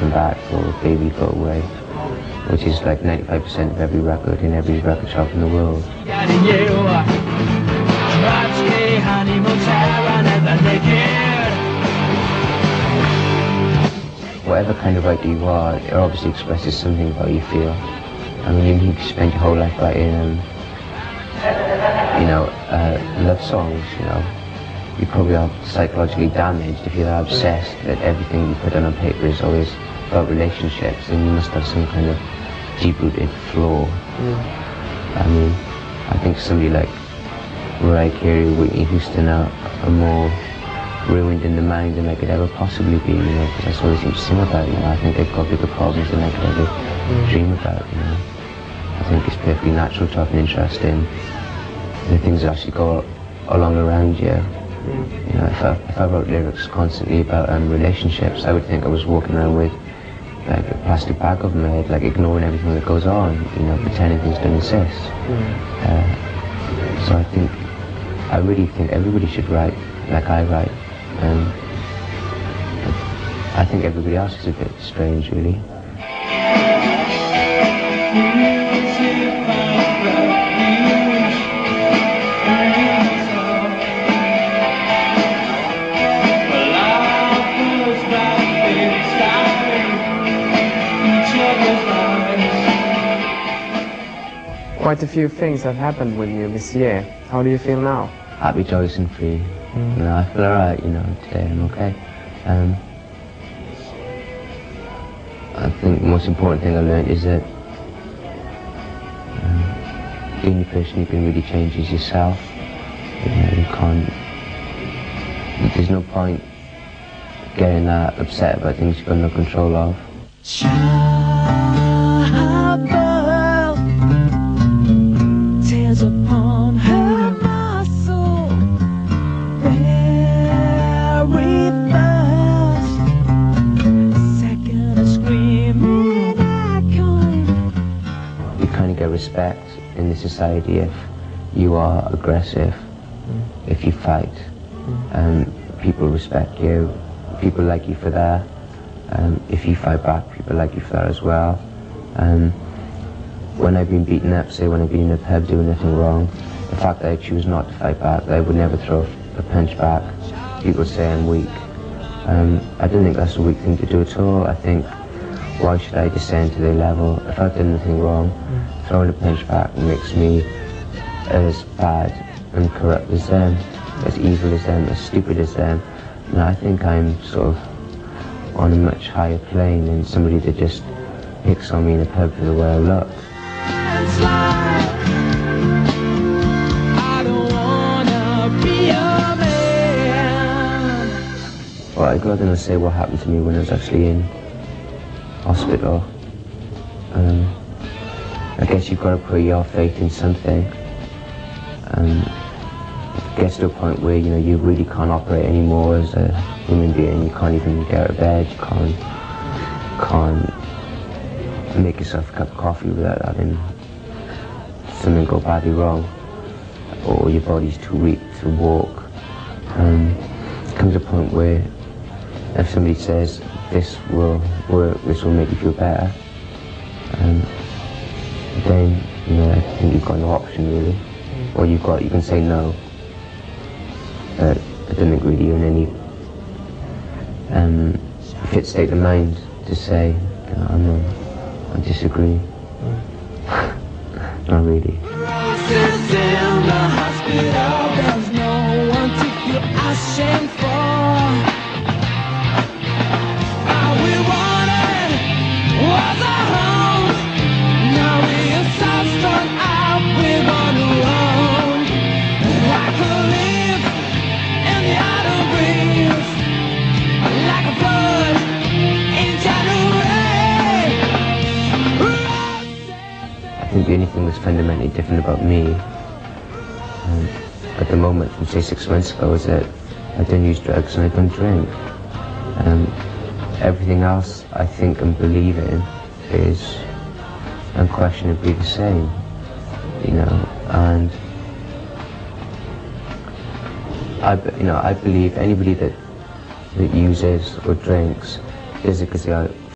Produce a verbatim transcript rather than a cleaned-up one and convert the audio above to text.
Come Back or Baby Go Away, which is like ninety-five percent of every record in every record shop in the world. Whatever kind of writer you are, it obviously expresses something about how you feel. I mean, you can spend your whole life writing, um, you know, uh, love songs, you know. You probably are psychologically damaged if you're that obsessed that everything you put down on paper is always about relationships, and you must have some kind of deep-rooted flaw. Mm. I mean, I think somebody like Mariah Carey or Whitney Houston are, are more ruined in the mind than they could ever possibly be, you know, because that's all they seem to sing about, you know. I think they've got bigger problems than they could ever mm. dream about, you know. I think it's perfectly natural to have an interest in the things that actually go along around you. You know, if I, if I wrote lyrics constantly about um, relationships, I would think I was walking around with like a plastic bag over my head, like ignoring everything that goes on, you know, pretending things don't exist. Mm. Uh, so I think, I really think everybody should write like I write. Um, I think everybody else is a bit strange, really. Quite a few things have happened with you this year. How do you feel now? Happy, joyous and free. Mm. You know, I feel alright, you know, today I'm okay. Um, I think the most important thing I learned is that um, the only person you can really change is yourself. You know, you can't, there's no point getting that upset about things you've got no control of. Upon her muscle, very first second of screaming I come. You kind of get respect in this society if you are aggressive, mm. if you fight, mm. um, people respect you, people like you for that. Um, if you fight back, people like you for that as well. Um, When I've been beaten up, say when I've been in a pub doing nothing wrong, the fact that I choose not to fight back, that I would never throw a punch back, people say I'm weak. Um, I don't think that's a weak thing to do at all. I think, why should I descend to their level? If I've done nothing wrong, mm. throwing a punch back makes me as bad and corrupt as them, as evil as them, as stupid as them. And I think I'm sort of on a much higher plane than somebody that just picks on me in a pub for the way I look. Well, I'd go and say what happened to me when I was actually in hospital. Um, I guess you've got to put your faith in something. Um, it gets to a point where, you know, you really can't operate anymore as a human being. You can't even get out of bed. You can't, can't make yourself a cup of coffee without having something go badly wrong, or your body's too weak to walk. Um, it comes a point where if somebody says this will work, this will make you feel better, um, then you know I think you've got no option really, or you've got you can say no. But I don't think really you're in any um, fit state of mind to say no, I'm not, I disagree. Not really. Roses in the hospital, there's no one to feel ashamed for. All we wanted was a home. Now we are so strung out, we're on our own. I could live in the autumn breeze, like a bird in January. I think the only thing that's fundamentally different about me um, at the moment from say six months ago is that I don't use drugs and I don't drink. Um, everything else I think and believe in is unquestionably the same, you know, and I, you know, I believe anybody that, that uses or drinks does it because they